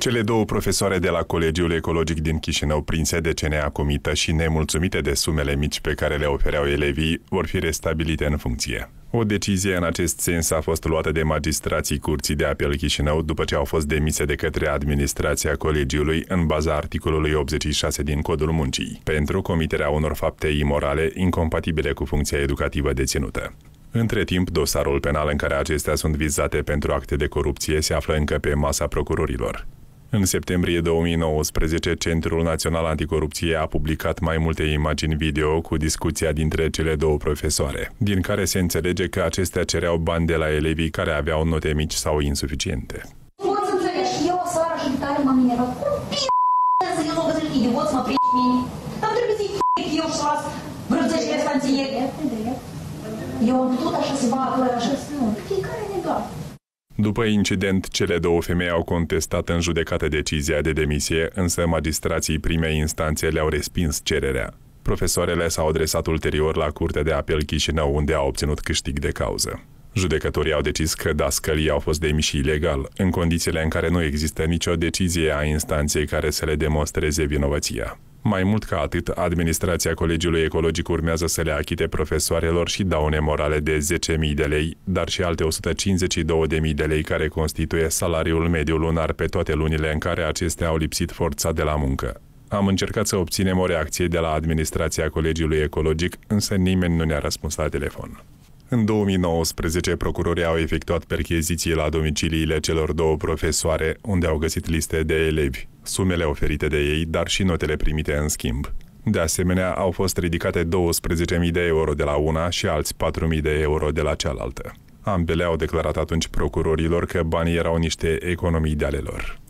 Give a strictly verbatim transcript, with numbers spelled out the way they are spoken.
Cele două profesoare de la Colegiul Ecologic din Chișinău, prinse de C N A Comită și nemulțumite de sumele mici pe care le ofereau elevii, vor fi restabilite în funcție. O decizie în acest sens a fost luată de magistrații Curții de Apel Chișinău după ce au fost demise de către administrația colegiului în baza articolului optzeci și șase din Codul Muncii, pentru comiterea unor fapte imorale incompatibile cu funcția educativă deținută. Între timp, dosarul penal în care acestea sunt vizate pentru acte de corupție se află încă pe masa procurorilor. În septembrie două mii nouăsprezece, Centrul Național Anticorupție a publicat mai multe imagini video cu discuția dintre cele două profesoare, din care se înțelege că acestea cereau bani de la elevii care aveau note mici sau insuficiente. Poți înțelegi, eu o seară și tare m-am minerat. Cum bine să eu mă găsesc idiot să mă prind mine? Am trebuit să-i f*** eu și las vreo zece restanțieri. Eu am putut așa să bag, așa să nu. Fiecare ne doar. După incident, cele două femei au contestat în judecată decizia de demisie, însă magistrații primei instanțe le-au respins cererea. Profesoarele s-au adresat ulterior la Curtea de Apel Chișinău, unde au obținut câștig de cauză. Judecătorii au decis că dascălii au fost demiși ilegal, în condițiile în care nu există nicio decizie a instanței care să le demonstreze vinovăția. Mai mult ca atât, administrația Colegiului Ecologic urmează să le achite profesoarelor și daune morale de zece mii de lei, dar și alte o sută cincizeci și două de mii de lei care constituie salariul mediu lunar pe toate lunile în care acestea au lipsit forța de la muncă. Am încercat să obținem o reacție de la administrația Colegiului Ecologic, însă nimeni nu ne-a răspuns la telefon. În două mii nouăsprezece, procurorii au efectuat percheziții la domiciliile celor două profesoare, unde au găsit liste de elevi, sumele oferite de ei, dar și notele primite în schimb. De asemenea, au fost ridicate douăsprezece mii de euro de la una și alți patru mii de euro de la cealaltă. Ambele au declarat atunci procurorilor că banii erau niște economii de ale lor.